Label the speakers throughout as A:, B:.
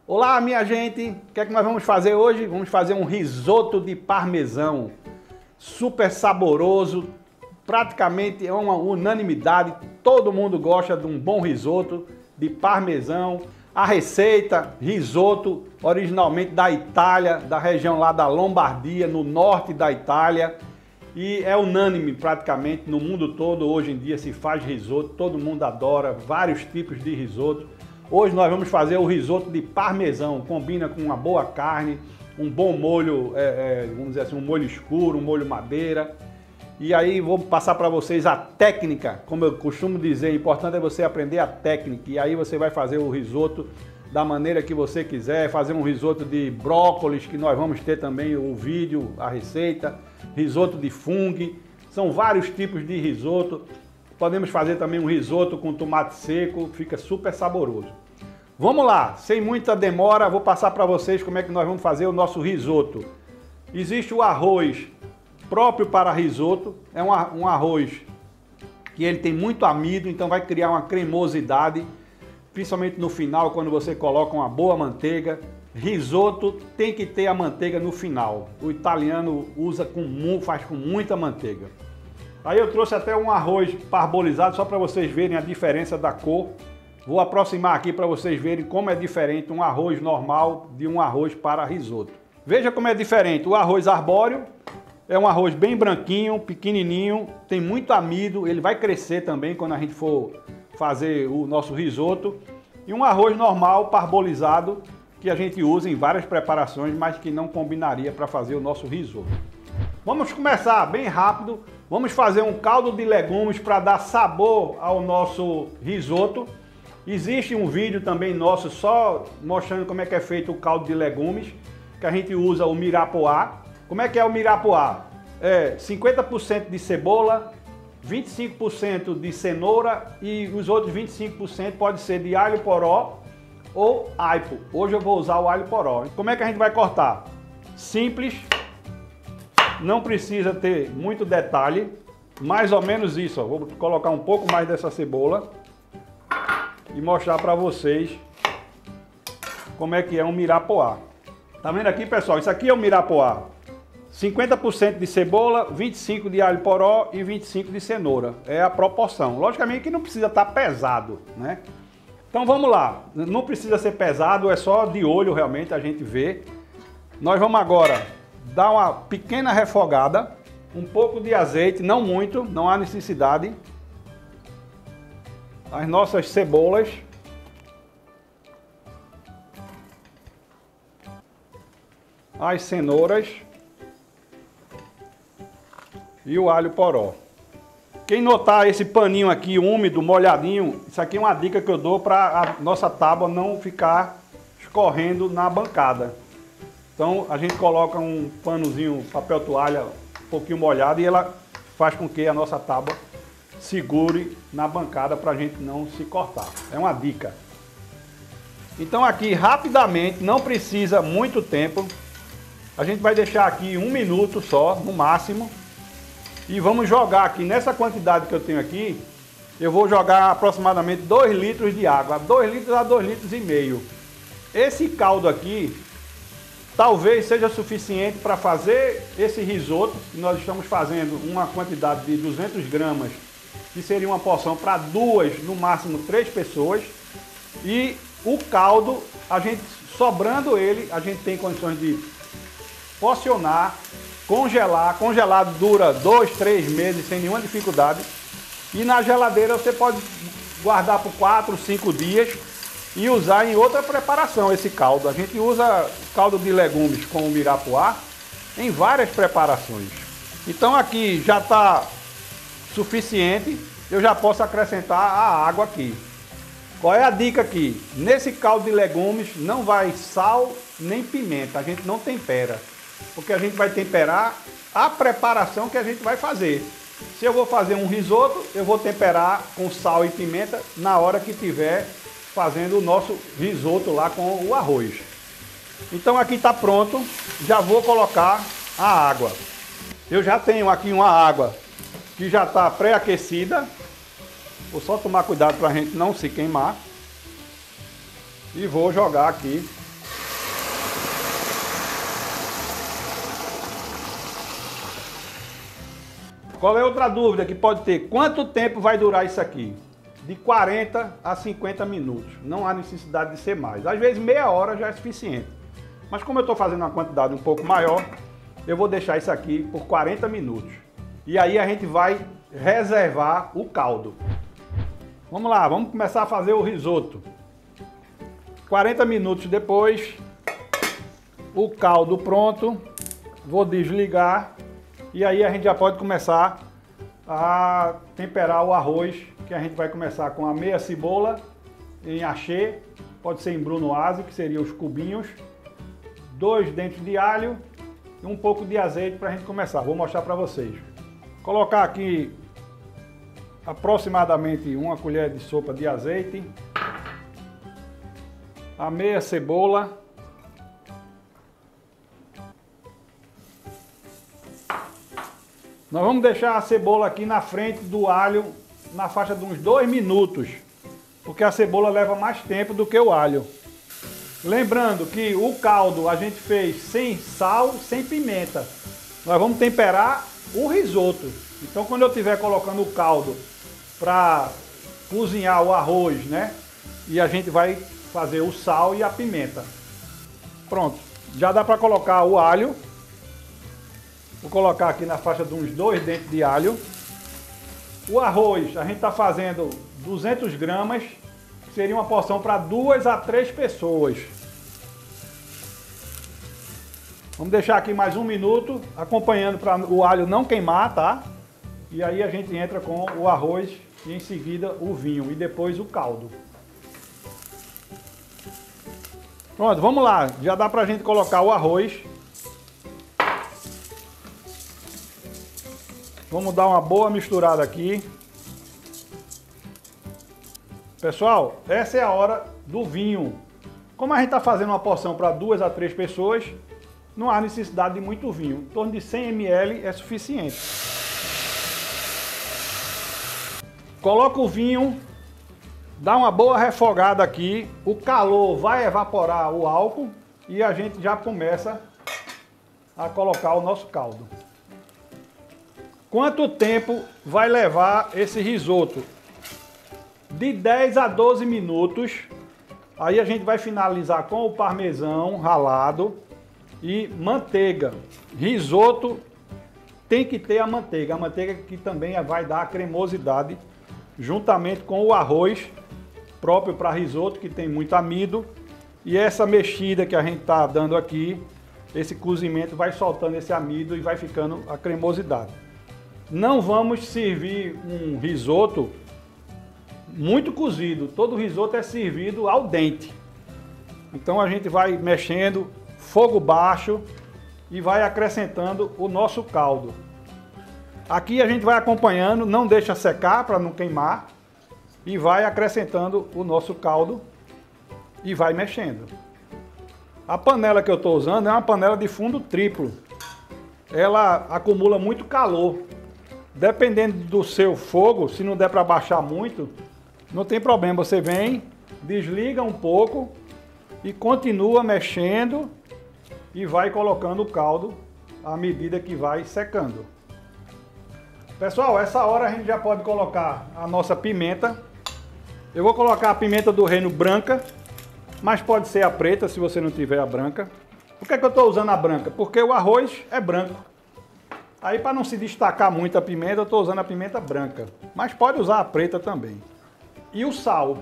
A: Olá, minha gente! O que é que nós vamos fazer hoje? Vamos fazer um risoto de parmesão. Super saboroso, praticamente é uma unanimidade. Todo mundo gosta de um bom risoto de parmesão. A receita, risoto, originalmente da Itália, da região lá da Lombardia, no norte da Itália. E é unânime praticamente no mundo todo, hoje em dia se faz risoto, todo mundo adora, vários tipos de risoto. Hoje nós vamos fazer o risoto de parmesão, combina com uma boa carne, um bom molho, vamos dizer assim, um molho escuro, um molho madeira. E aí vou passar para vocês a técnica, como eu costumo dizer, o importante é você aprender a técnica. E aí você vai fazer o risoto da maneira que você quiser, fazer um risoto de brócolis, que nós vamos ter também o vídeo, a receita, risoto de fungo, são vários tipos de risoto. Podemos fazer também um risoto com tomate seco, fica super saboroso. Vamos lá, sem muita demora, vou passar para vocês como é que nós vamos fazer o nosso risoto. Existe o arroz próprio para risoto, é um arroz que ele tem muito amido, então vai criar uma cremosidade, principalmente no final, quando você coloca uma boa manteiga. Risoto tem que ter a manteiga no final, o italiano faz com muita manteiga. Aí eu trouxe até um arroz parbolizado, só para vocês verem a diferença da cor. Vou aproximar aqui para vocês verem como é diferente um arroz normal de um arroz para risoto. Veja como é diferente. O arroz arbóreo é um arroz bem branquinho, pequenininho, tem muito amido, ele vai crescer também quando a gente for fazer o nosso risoto. E um arroz normal, parbolizado, que a gente usa em várias preparações, mas que não combinaria para fazer o nosso risoto. Vamos começar bem rápido. Vamos fazer um caldo de legumes para dar sabor ao nosso risoto. Existe um vídeo também nosso só mostrando como é que é feito o caldo de legumes, que a gente usa o mirapoá. Como é que é o mirapoá? É 50% de cebola, 25% de cenoura e os outros 25% pode ser de alho poró ou aipo. Hoje eu vou usar o alho poró. Como é que a gente vai cortar? Simples. Não precisa ter muito detalhe, mais ou menos isso, ó. Vou colocar um pouco mais dessa cebola e mostrar para vocês como é que é um mirapoá. Tá vendo aqui, pessoal? Isso aqui é o mirapoá. 50% de cebola, 25% de alho poró e 25% de cenoura. É a proporção. Logicamente que não precisa estar pesado, né? Então vamos lá. Não precisa ser pesado, é só de olho realmente a gente vê. Nós vamos agora dar uma pequena refogada, um pouco de azeite, não muito, não há necessidade. As nossas cebolas. As cenouras. E o alho poró. Quem notar esse paninho aqui úmido, molhadinho, isso aqui é uma dica que eu dou para a nossa tábua não ficar escorrendo na bancada. Então a gente coloca um panozinho, papel toalha, um pouquinho molhado e ela faz com que a nossa tábua segure na bancada para a gente não se cortar. É uma dica. Então aqui rapidamente, não precisa muito tempo. A gente vai deixar aqui 1 minuto só, no máximo. E vamos jogar aqui, nessa quantidade que eu tenho aqui, eu vou jogar aproximadamente 2 litros de água. 2 litros a 2 litros e meio. Esse caldo aqui talvez seja suficiente para fazer esse risoto, que nós estamos fazendo uma quantidade de 200 gramas, que seria uma porção para 2, no máximo 3 pessoas. E o caldo, a gente sobrando ele, a gente tem condições de porcionar, congelar. Congelado dura 2, 3 meses sem nenhuma dificuldade. E na geladeira você pode guardar por 4, 5 dias. E usar em outra preparação esse caldo. A gente usa caldo de legumes com o mirapoá em várias preparações. Então aqui já está suficiente, eu já posso acrescentar a água aqui. Qual é a dica aqui? Nesse caldo de legumes não vai sal nem pimenta, a gente não tempera. Porque a gente vai temperar a preparação que a gente vai fazer. Se eu vou fazer um risoto, eu vou temperar com sal e pimenta na hora que tiver fazendo o nosso risoto lá com o arroz. Então aqui está pronto, já vou colocar a água. Eu já tenho aqui uma água que já está pré-aquecida. Vou só tomar cuidado para a gente não se queimar. E vou jogar aqui Qual é outra dúvida que pode ter? Quanto tempo vai durar isso aqui? De 40 a 50 minutos. Não há necessidade de ser mais. Às vezes meia hora já é suficiente. Mas como eu estou fazendo uma quantidade um pouco maior, eu vou deixar isso aqui por 40 minutos. E aí a gente vai reservar o caldo. Vamos lá, vamos começar a fazer o risoto. 40 minutos depois, o caldo pronto. Vou desligar e aí a gente já pode começar a temperar o arroz, que a gente vai começar com a meia cebola em hachê, pode ser em brunoise, que seria os cubinhos, 2 dentes de alho e um pouco de azeite para a gente começar. Vou mostrar para vocês. Colocar aqui aproximadamente 1 colher de sopa de azeite, a meia cebola, nós vamos deixar a cebola aqui na frente do alho na faixa de uns 2 minutos, porque a cebola leva mais tempo do que o alho. Lembrando que o caldo a gente fez sem sal, sem pimenta. Nós vamos temperar o risoto. Então quando eu estiver colocando o caldo para cozinhar o arroz, né? E a gente vai fazer o sal e a pimenta. Pronto, já dá para colocar o alho. Vou colocar aqui na faixa de uns 2 dentes de alho. O arroz, a gente está fazendo 200 gramas, que seria uma porção para 2 a 3 pessoas. Vamos deixar aqui mais 1 minuto, acompanhando para o alho não queimar, tá? E aí a gente entra com o arroz e em seguida o vinho e depois o caldo. Pronto, vamos lá. Já dá para a gente colocar o arroz. Vamos dar uma boa misturada aqui. Pessoal, essa é a hora do vinho. Como a gente está fazendo uma porção para 2 a 3 pessoas, não há necessidade de muito vinho. Em torno de 100 ml é suficiente. Coloca o vinho, dá uma boa refogada aqui. O calor vai evaporar o álcool e a gente já começa a colocar o nosso caldo. Quanto tempo vai levar esse risoto? De 10 a 12 minutos. Aí a gente vai finalizar com o parmesão ralado e manteiga. Risoto tem que ter a manteiga que também vai dar a cremosidade, juntamente com o arroz próprio para risoto, que tem muito amido. E essa mexida que a gente está dando aqui, esse cozimento vai soltando esse amido e vai ficando a cremosidade. Não vamos servir um risoto muito cozido. Todo risoto é servido al dente. Então a gente vai mexendo, fogo baixo, e vai acrescentando o nosso caldo. Aqui a gente vai acompanhando, não deixa secar para não queimar, e vai acrescentando o nosso caldo e vai mexendo. A panela que eu estou usando é uma panela de fundo triplo. Ela acumula muito calor. Dependendo do seu fogo, se não der para baixar muito, não tem problema. Você vem, desliga um pouco e continua mexendo e vai colocando o caldo à medida que vai secando. Pessoal, essa hora a gente já pode colocar a nossa pimenta. Eu vou colocar a pimenta do reino branca, mas pode ser a preta se você não tiver a branca. Por que eu estou usando a branca? Porque o arroz é branco. Aí para não se destacar muito a pimenta, eu estou usando a pimenta branca. Mas pode usar a preta também. E o sal.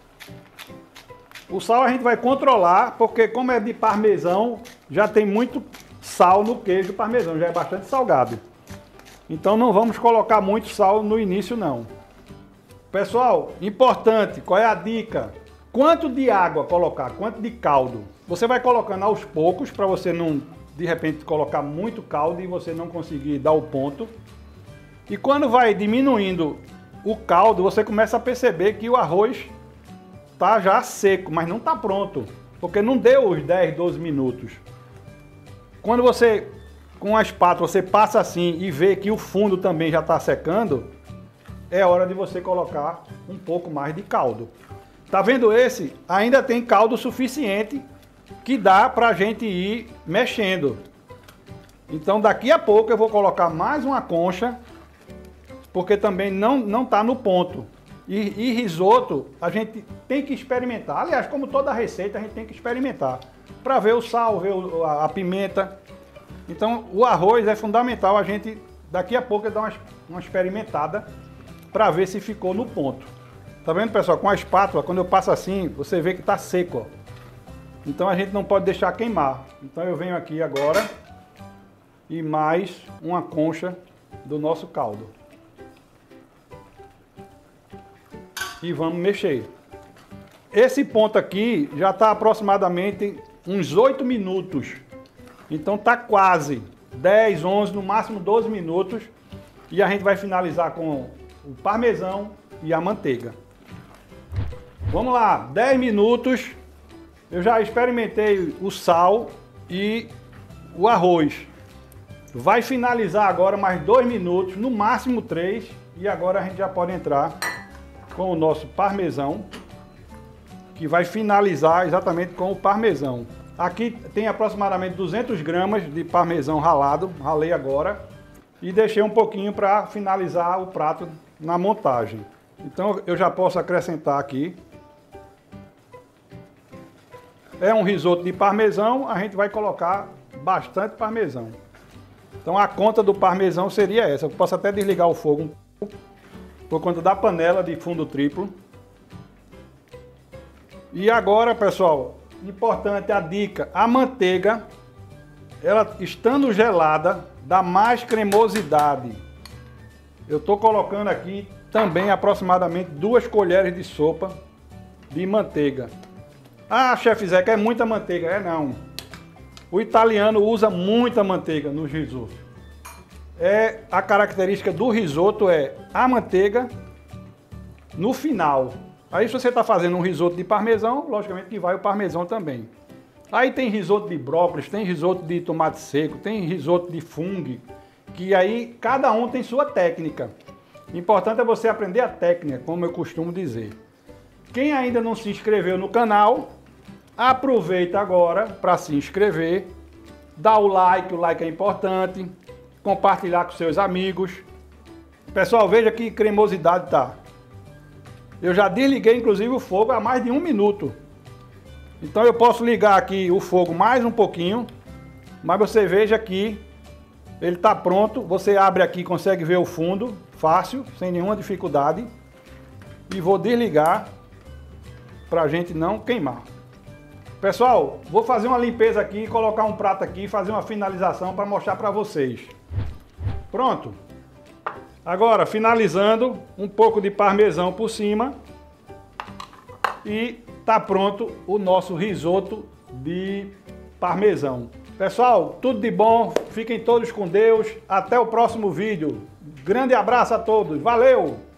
A: O sal a gente vai controlar, porque como é de parmesão, já tem muito sal no queijo parmesão, já é bastante salgado. Então não vamos colocar muito sal no início não. Pessoal, importante, qual é a dica? Quanto de água colocar, quanto de caldo? Você vai colocando aos poucos, para você não, de repente, colocar muito caldo e você não conseguir dar o ponto. E quando vai diminuindo o caldo, você começa a perceber que o arroz tá já seco, mas não está pronto, porque não deu os 10, 12 minutos. Quando você, com a espátula, você passa assim e vê que o fundo também já está secando, é hora de você colocar um pouco mais de caldo. Tá vendo esse? Ainda tem caldo suficiente que dá para a gente ir mexendo. Então daqui a pouco eu vou colocar mais uma concha porque também não está no ponto. E risoto a gente tem que experimentar. Aliás, como toda receita, a gente tem que experimentar para ver o sal, ver a pimenta. Então o arroz é fundamental, a gente daqui a pouco dar uma experimentada para ver se ficou no ponto. Tá vendo, pessoal? Com a espátula, quando eu passo assim, você vê que está seco, ó. Então a gente não pode deixar queimar. Então eu venho aqui agora e mais uma concha do nosso caldo. E vamos mexer. Esse ponto aqui já está aproximadamente uns 8 minutos. Então tá quase 10, 11, no máximo 12 minutos. E a gente vai finalizar com o parmesão e a manteiga. Vamos lá, 10 minutos. Eu já experimentei o sal e o arroz. Vai finalizar agora mais 2 minutos, no máximo 3. E agora a gente já pode entrar com o nosso parmesão, que vai finalizar exatamente com o parmesão. Aqui tem aproximadamente 200 gramas de parmesão ralado, ralei agora, e deixei um pouquinho para finalizar o prato na montagem. Então eu já posso acrescentar aqui. É um risoto de parmesão, a gente vai colocar bastante parmesão. Então a conta do parmesão seria essa. Eu posso até desligar o fogo um pouco, por conta da panela de fundo triplo. E agora, pessoal, importante a dica, a manteiga, ela estando gelada, dá mais cremosidade. Eu estou colocando aqui também aproximadamente 2 colheres de sopa de manteiga. Ah, chefe Zé, que é muita manteiga. É não. O italiano usa muita manteiga no risoto. A característica do risoto é a manteiga no final. Aí se você está fazendo um risoto de parmesão, logicamente que vai o parmesão também. Aí tem risoto de brócolis, tem risoto de tomate seco, tem risoto de fungo, que aí cada um tem sua técnica. O importante é você aprender a técnica, como eu costumo dizer. Quem ainda não se inscreveu no canal, aproveita agora para se inscrever, dá o like é importante, compartilhar com seus amigos. Pessoal, veja que cremosidade tá. Eu já desliguei inclusive o fogo há mais de 1 minuto. Então eu posso ligar aqui o fogo mais um pouquinho, mas você veja que ele está pronto. Você abre aqui, consegue ver o fundo, fácil, sem nenhuma dificuldade. E vou desligar para a gente não queimar. Pessoal, vou fazer uma limpeza aqui, colocar um prato aqui, fazer uma finalização para mostrar para vocês. Pronto. Agora, finalizando, um pouco de parmesão por cima. E tá pronto o nosso risoto de parmesão. Pessoal, tudo de bom, fiquem todos com Deus. Até o próximo vídeo. Grande abraço a todos. Valeu!